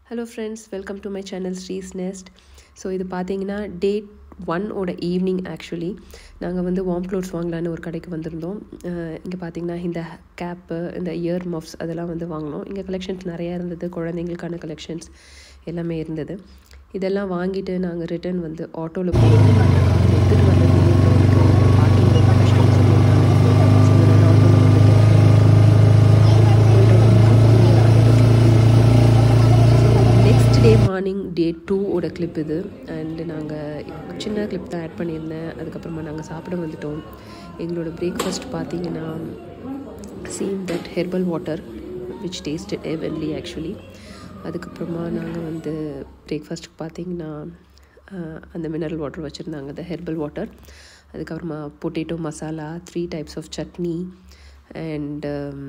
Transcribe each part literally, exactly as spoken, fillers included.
Hello friends, welcome to my channel Sri's Nest. So இது பார்த்தீங்கன்னா day one ஓட evening actually நாங்கள் வந்து வார்ம் க்ளோத்ஸ் வாங்கலான்னு ஒரு கடைக்கு வந்திருந்தோம். இங்கே பார்த்தீங்கன்னா இந்த கேப்பு இந்த இயர் மஃப்ஸ் அதெல்லாம் வந்து வாங்கினோம். இங்கே கலெக்ஷன்ஸ் நிறையா இருந்தது, குழந்தைங்களுக்கான கலெக்ஷன்ஸ் எல்லாமே இருந்தது. இதெல்லாம் வாங்கிட்டு நாங்கள் ரிட்டர்ன் வந்து ஆட்டோவில் போய் எடுத்துகிட்டு வந்தது பார்க்கிங் ரொம்ப கஷ்டம் சொல்லியிருந்தாங்க. ஸோ நான் ஆட்டோவில் வந்துட்டு next day morning day two ஓட கிளிப் இது. அண்டு நாங்கள் சின்ன கிளிப் தான் ஆட் பண்ணியிருந்தேன். அதுக்கப்புறமா நாங்கள் சாப்பிட வந்துட்டோம். எங்களோட பிரேக்ஃபாஸ்ட் பார்த்தீங்கன்னா same that herbal water which tasted heavenly actually. அதுக்கப்புறமா நாங்கள் வந்து பிரேக்ஃபாஸ்ட்டுக்கு பார்த்தீங்கன்னா அந்த மினரல் வாட்டர் வச்சுருந்தாங்க, த ஹெர்பல் வாட்டர். அதுக்கப்புறமா potato masala, three types of chutney and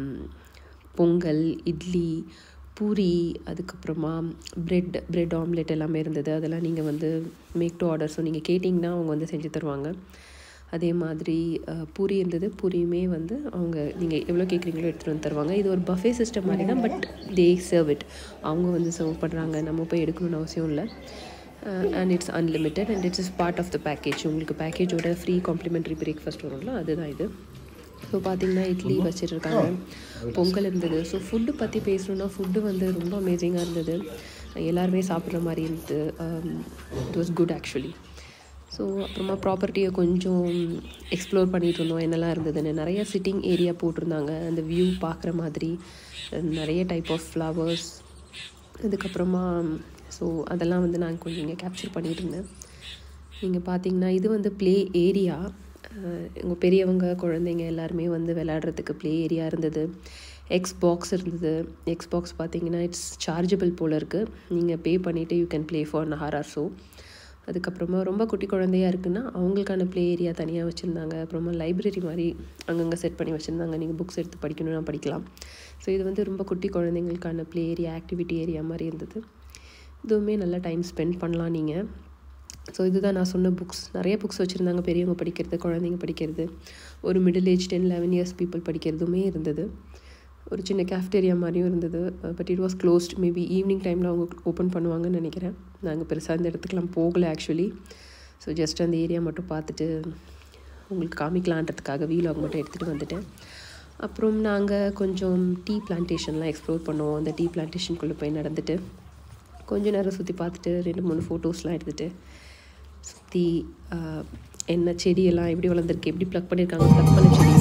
pongal, idli, puri, அதுக்கப்புறமா ப்ரெட் ப்ரெட் ஆம்லெட் எல்லாமே இருந்தது. அதெல்லாம் நீங்கள் வந்து மேக் டு ஆர்டர், ஸோ நீங்கள் கேட்டிங்கன்னா அவங்க வந்து செஞ்சு தருவாங்க. அதே மாதிரி பூரி இருந்தது. பூரியுமே வந்து அவங்க நீங்கள் எவ்வளோ கேட்குறீங்களோ எடுத்துகிட்டு வந்து தருவாங்க. இது ஒரு பஃபே சிஸ்டம் மாதிரி தான், பட் தே சர்வ் இட். அவங்க வந்து சர்வ் பண்ணுறாங்க, நம்ம போய் எடுக்கணும்னு அவசியம் இல்லை. And it's unlimited and it's is part of the package. உங்களுக்கு பேக்கேஜோட ஃப்ரீ காம்ப்ளிமெண்ட்ரி பிரேக்ஃபாஸ்ட் வரும்ல, அதுதான் இது. ஸோ பார்த்திங்கன்னா இட்லி வச்சுருக்காங்க, பொங்கல் இருந்தது. ஸோ ஃபுட்டு பற்றி பேசணுன்னா ஃபுட்டு வந்து ரொம்ப அமேசிங்காக இருந்தது. எல்லாருமே சாப்பிட்ற மாதிரி இருந்தது. It was good actually. So அப்புறமா ப்ராப்பர்ட்டியை கொஞ்சம் எக்ஸ்ப்ளோர் பண்ணிகிட்டு இருந்தோம், என்னெல்லாம் இருந்ததுன்னு. நிறைய சிட்டிங் ஏரியா போட்டிருந்தாங்க, அந்த வியூ பார்க்குற மாதிரி நிறைய டைப் ஆஃப் ஃப்ளவர்ஸ். அதுக்கப்புறமா ஸோ அதெல்லாம் வந்து நான் கொஞ்சம் இங்கே கேப்சர் பண்ணிகிட்டு இருந்தேன். நீங்கள் பார்த்தீங்கன்னா இது வந்து ப்ளே ஏரியா. எங்கள் பெரியவங்க குழந்தைங்க எல்லாருமே வந்து விளையாடுறதுக்கு ப்ளே ஏரியா இருந்தது. எக்ஸ் பாக்ஸ் இருந்தது. எக்ஸ் பாக்ஸ் பார்த்தீங்கன்னா இட்ஸ் சார்ஜபிள் போல் இருக்குது. நீங்கள் பே பண்ணிவிட்டு you can play for an hour or so. அதுக்கப்புறமா ரொம்ப குட்டி குழந்தையாக இருக்குன்னா அவங்களுக்கான ப்ளே ஏரியா தனியாக வச்சுருந்தாங்க. அப்புறமா லைப்ரரி மாதிரி அங்கங்கே செட் பண்ணி வச்சுருந்தாங்க, நீங்கள் புக்ஸ் எடுத்து படிக்கணும்னா படிக்கலாம். ஸோ இது வந்து ரொம்ப குட்டி குழந்தைங்களுக்கான ப்ளே ஏரியா, ஆக்டிவிட்டி ஏரியா மாதிரி இருந்தது. இதுவுமே நல்லா டைம் ஸ்பெண்ட் பண்ணலாம் நீங்கள். ஸோ இதுதான் நான் சொன்ன புக்ஸ். நிறைய புக்ஸ் வச்சுருந்தாங்க, பெரியவங்க படிக்கிறது, குழந்தைங்க படிக்கிறது, ஒரு middle age ten eleven years people படிக்கிறதுமே இருந்தது. ஒரு சின்ன கேஃப்டேரியா மாதிரியும் இருந்தது. But it was closed. Maybe evening டைமில் அவங்க ஓப்பன் பண்ணுவாங்கன்னு நினைக்கிறேன். நாங்கள் பெருசாக இந்த இடத்துக்குலாம் போகலை ஆக்சுவலி. ஸோ ஜஸ்ட் அந்த ஏரியா மட்டும் பார்த்துட்டு உங்களுக்கு காமிக்கலான்றதுக்காக வீலாக் மட்டும் எடுத்துகிட்டு வந்துட்டேன். அப்புறம் நாங்கள் கொஞ்சம் டீ பிளான்டேஷன்லாம் எக்ஸ்ப்ளோர் பண்ணுவோம். அந்த டீ பிளான்டேஷனுக்குள்ளே போய் நடந்துட்டு கொஞ்சம் நேரம் சுற்றி பார்த்துட்டு ரெண்டு மூணு ஃபோட்டோஸ்லாம் எடுத்துகிட்டு சுற்றி என்ன செடியெல்லாம் எப்படி வளர்ந்துருக்கு, எப்படி ப்ளக் பண்ணியிருக்காங்க, ப்ளக் பண்ண செடி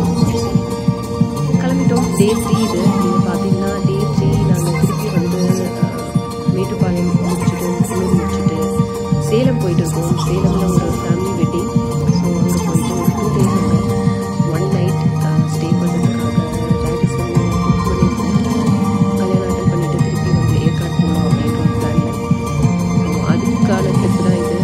கிளம்பிட்டோம். டே த்ரீ இது. நீங்கள் பார்த்தீங்கன்னா டே த்ரீ நாங்கள் திருப்பி வந்து மேட்டுப்பாளையம் முடிச்சுட்டு குன்னூர் முடிச்சுட்டு சேலம் போயிட்டு இருக்கோம். சேலமில் ஒரு ஃபேமிலி வெட்டிங். ஸோ அங்கே போயிட்டு ஒரு டூ டேஸ் அங்கே ஒன் நைட் ஸ்டே பண்ணுறதுக்காக ராடிசன் புக் பண்ணியிருக்கோம். கல்யாணம் அட்டன் பண்ணிவிட்டு திருப்பி வந்து ஏற்காடு போகலாம் அப்படின்ற ஒரு பிளானில். ஸோ அதுக்கான ட்ரிப் தான் இது.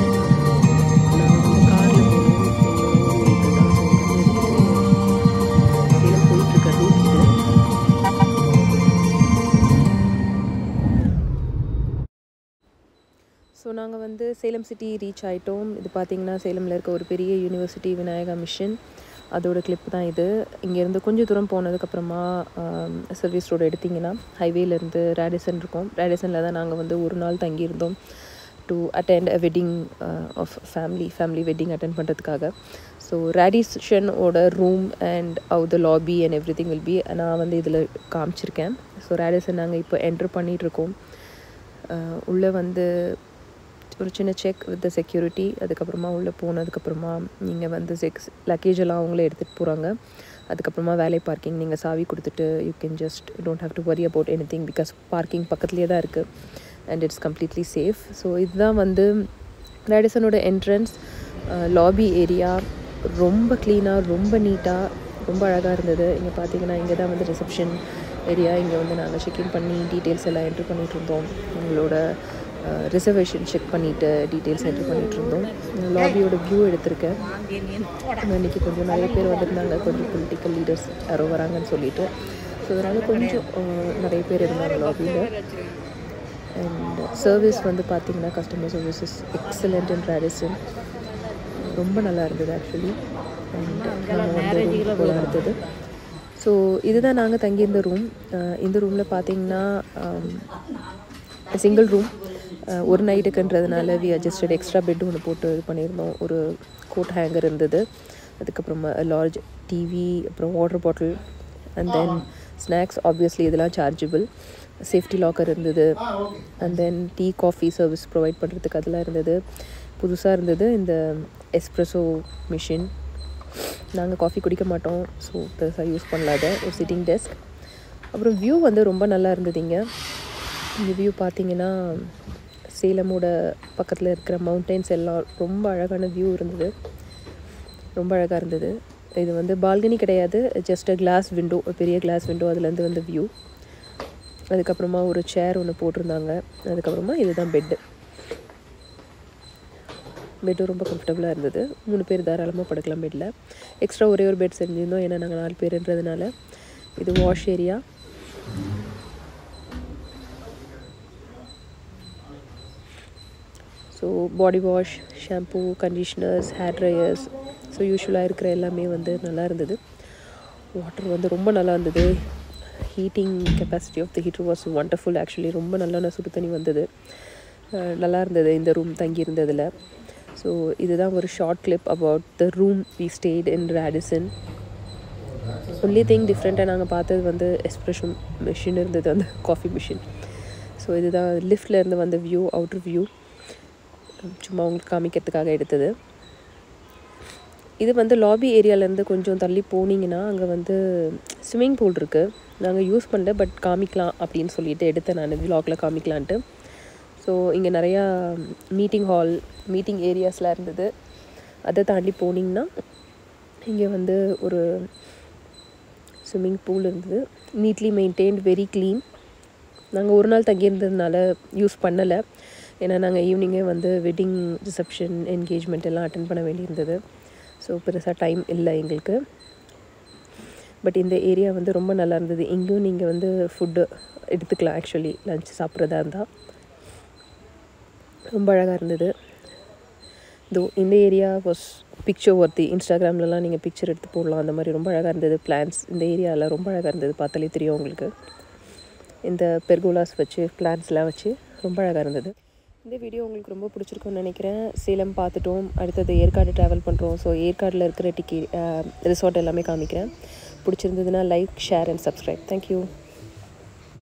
ஸோ நாங்கள் வந்து சேலம் சிட்டி ரீச் ஆகிட்டோம். இது பார்த்திங்கன்னா சேலமில் இருக்க ஒரு பெரிய யூனிவர்சிட்டி, விநாயகா மிஷன், அதோட கிளிப் தான் இது. இங்கேருந்து கொஞ்சம் தூரம் போனதுக்கப்புறமா சர்வீஸ் ரோடு எடுத்திங்கன்னா ஹைவேலேருந்து ரேடிசன் இருக்கும். ரேடிசனில் தான் நாங்கள் வந்து ஒரு நாள் தங்கியிருந்தோம் to attend a wedding of family family wedding attend பண்ணுறதுக்காக. ஸோ ரேடிசனோட room and how the lobby and everything will be நான் வந்து இதில் காமிச்சிருக்கேன். ஸோ ரேடிசன் நாங்கள் இப்போ என்ட்ரு பண்ணிகிட்ருக்கோம். உள்ளே வந்து ஒரு சின்ன செக் வித் செக்யூரிட்டி. அதுக்கப்புறமா உள்ளே போனதுக்கப்புறமா நீங்கள் வந்து செக்ஸ் லக்கேஜ் எல்லாம் அவங்களே எடுத்துகிட்டு போகிறாங்க. அதுக்கப்புறமா வேலை பார்க்கிங் நீங்கள் சாவி கொடுத்துட்டு you can just don't have to worry about anything because parking பக்கத்துலேயே தான் இருக்குது and it's completely safe. So இதுதான் வந்து ரேடிசனோட என்ட்ரன்ஸ். லாபி ஏரியா ரொம்ப க்ளீனாக, ரொம்ப நீட்டாக, ரொம்ப அழகாக இருந்தது. இங்கே பார்த்தீங்கன்னா இங்கே தான் வந்து ரிசப்ஷன் ஏரியா. இங்கே வந்து நாங்கள் செக்இன் பண்ணி டீட்டெயில்ஸ் எல்லாம் என்ட்ரு பண்ணிகிட்டு இருந்தோம். எங்களோட ரிசர்வேஷன் செக் பண்ணிவிட்டு டீட்டெயில்ஸ் என்ட்ரு பண்ணிகிட்டு இருந்தோம். லாபியோட வியூ எடுத்திருக்கேன். இன்றைக்கி கொஞ்சம் நிறைய பேர் வந்திருந்தாங்க, கொஞ்சம் பொலிட்டிக்கல் லீடர்ஸ் யாரோ வராங்கன்னு சொல்லிட்டு. ஸோ அதனால் கொஞ்சம் நிறைய பேர் இருந்தாங்க லாபியில். அண்ட் சர்வீஸ் வந்து பார்த்திங்கன்னா customer services excellent in Radisson. ரொம்ப நல்லா இருந்தது ஆக்சுவலி. அண்ட் நாங்கள் வந்து போல இருந்தது. ஸோ இதுதான் நாங்கள் தங்கியிருந்த ரூம். இந்த ரூமில் பார்த்திங்கன்னா சிங்கிள் ரூம் ஒரு நைட்டுக்குன்றதுனால வி அட்ஜஸ்டட் எக்ஸ்ட்ரா பெட் ஒன்று போட்டு இது பண்ணியிருந்தோம். ஒரு கோட் ஹேங்கர் இருந்தது, அதுக்கப்புறமா லார்ஜ் டிவி, அப்புறம் water bottle and then snacks. Obviously இதெல்லாம் சார்ஜபிள். சேஃப்டி லாக்கர் இருந்தது and then tea coffee service provide பண்ணுறதுக்கு அதெல்லாம் இருந்தது. புதுசாக இருந்தது இந்த எஸ்ப்ரெஸோ மிஷின். நாங்கள் காஃபி குடிக்க மாட்டோம், ஸோ பெருசாக யூஸ் பண்ணலாத ஒரு சிட்டிங் டெஸ்க். அப்புறம் வியூ வந்து ரொம்ப நல்லா இருந்ததுங்க. இந்த வியூ பார்த்தீங்கன்னா சேலமோட பக்கத்தில் இருக்கிற மவுண்டெயின்ஸ் எல்லாம் ரொம்ப அழகான வியூ இருந்தது, ரொம்ப அழகாக இருந்தது. இது வந்து பால்கனி கிடையாது, ஜஸ்ட் அ கிளாஸ் விண்டோ, பெரிய கிளாஸ் விண்டோ, அதுலேருந்து வந்து வியூ. அதுக்கப்புறமா ஒரு சேர் ஒன்று போட்டிருந்தாங்க. அதுக்கப்புறமா இதுதான் பெட்டு. பெட்டும் ரொம்ப கம்ஃபர்டபுளாக இருந்தது. மூணு பேர் தாராளமாக படுக்கலாம் பெட்டில். எக்ஸ்ட்ரா ஒரே ஒரு பெட் செஞ்சுருந்தோம், ஏன்னா நாங்கள் நாலு பேருன்றதுனால. இது wash area. So body wash, shampoo, conditioners, hair dryers, so யூஸ்வலாக இருக்கிற எல்லாமே வந்து நல்லா இருந்தது. வாட்டர் வந்து ரொம்ப நல்லா இருந்தது. Heating capacity of the heater was wonderful. Actually ரொம்ப நல்லா சுடு தண்ணி வந்தது, நல்லா இருந்தது இந்த ரூம் தங்கி இருந்ததில். ஸோ இதுதான் ஒரு short clip about the room we stayed in Radisson. Only thing டிஃப்ரெண்ட்டாக நாங்கள் பார்த்தது வந்து எஸ்ப்ரெஷோ மிஷின் இருந்தது, அந்த காஃபி மிஷின். ஸோ இதுதான் லிஃப்டில் இருந்து வந்த வியூ, அவுட்ரு வியூ, சும்மா உங்களுக்கு காமிக்கிறதுக்காக எடுத்தது. இது வந்து லாபி ஏரியாவிலேருந்து கொஞ்சம் தள்ளி போனீங்கன்னா அங்கே வந்து ஸ்விம்மிங் பூல் இருக்குது. நாங்கள் யூஸ் பண்ணல, பட் காமிக்கலாம் அப்படின்னு சொல்லிட்டு எடுத்தேன் நான் விலாகில் காமிக்கலான்ட்டு. ஸோ இங்கே நிறையா மீட்டிங் ஹால், மீட்டிங் ஏரியாஸ்லாம் இருந்தது. அதை தாண்டி போனீங்கன்னா இங்கே வந்து ஒரு ஸ்விம்மிங் பூல் இருந்தது. Neatly maintained, very clean. நாங்கள் ஒரு நாள் தங்கியிருந்ததுனால யூஸ் பண்ணலை, ஏன்னா நாங்கள் ஈவினிங்கே வந்து வெட்டிங் ரிசப்ஷன், என்கேஜ்மெண்ட் எல்லாம் அட்டென்ட் பண்ண வேண்டியிருந்தது. ஸோ பெருசாக டைம் இல்லை எங்களுக்கு. பட் இந்த ஏரியா வந்து ரொம்ப நல்லா இருந்தது. இங்கேயும் நீங்கள் வந்து ஃபுட்டு எடுத்துக்கலாம், ஆக்சுவலி லன்ச் சாப்பிட்றதா இருந்தால். ரொம்ப அழகாக இருந்தது. தோ இந்த ஏரியா வாஸ் பிக்சர் ஒர்த்தி. இன்ஸ்டாகிராம்லலாம் நீங்கள் பிக்சர் எடுத்து போடலாம், அந்த மாதிரி ரொம்ப அழகாக இருந்தது. பிளான்ஸ் இந்த ஏரியாவில் ரொம்ப அழகாக இருந்தது, பார்த்தாலே தெரியும் உங்களுக்கு. இந்த பெர்கோலாஸ் வச்சு, பிளான்ஸ்லாம் வச்சு ரொம்ப அழகாக இருந்தது. இந்த வீடியோ உங்களுக்கு ரொம்ப பிடிச்சிருக்குன்னு நினைக்கிறேன். சேலம் பார்த்துட்டோம், அடுத்தது ஏற்காடு ட்ராவல் பண்ணுறோம். ஸோ ஏற்காடில் இருக்கிற டிக்கெட் ரிசார்ட் எல்லாமே காமிக்கிறேன். பிடிச்சிருந்ததுன்னா like, share and subscribe. Thank you.